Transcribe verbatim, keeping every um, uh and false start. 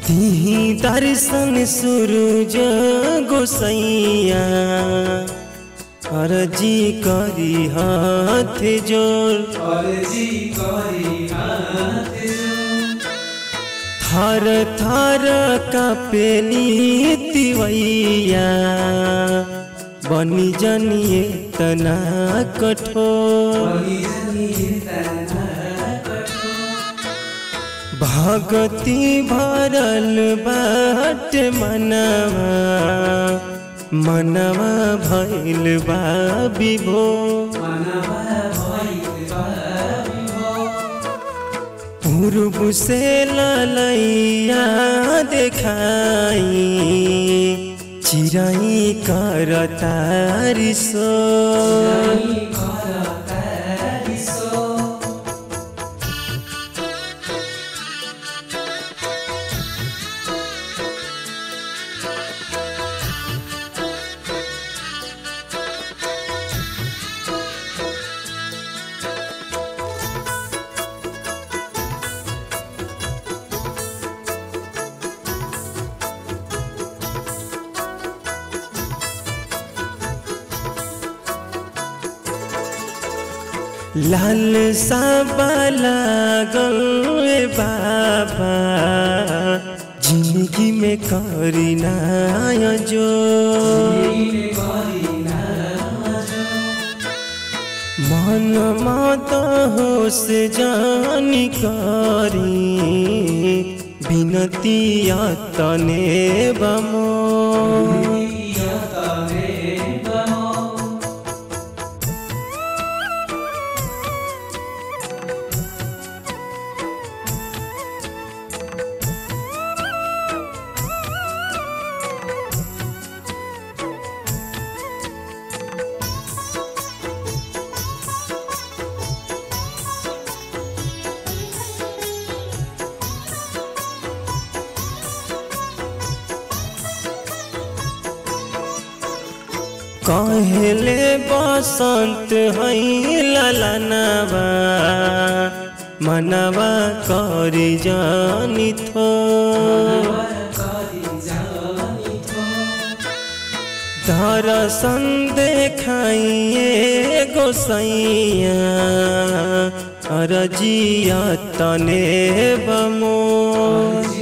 तिही दर्शन सूरज गोसैया अर्जी करी हाथ जोड़ अर्जी करी हाथ जोड़ थर थर कापेली तिवैया बनी जनिए तना कठोर भगति भरल बाट मनवा मनवा भइल बा विभोर पूर्व से ललैया देखाई चिराई करता रिसो लाल साबाला गए बाबा जिंदगी में करीना जो मन मत होश जानी करी बिनती तने बमो कहले बसंत हई ललनवा मनवा करी जानी थो दर्शन देखाइए गोसैया अर्जिया तने बमो।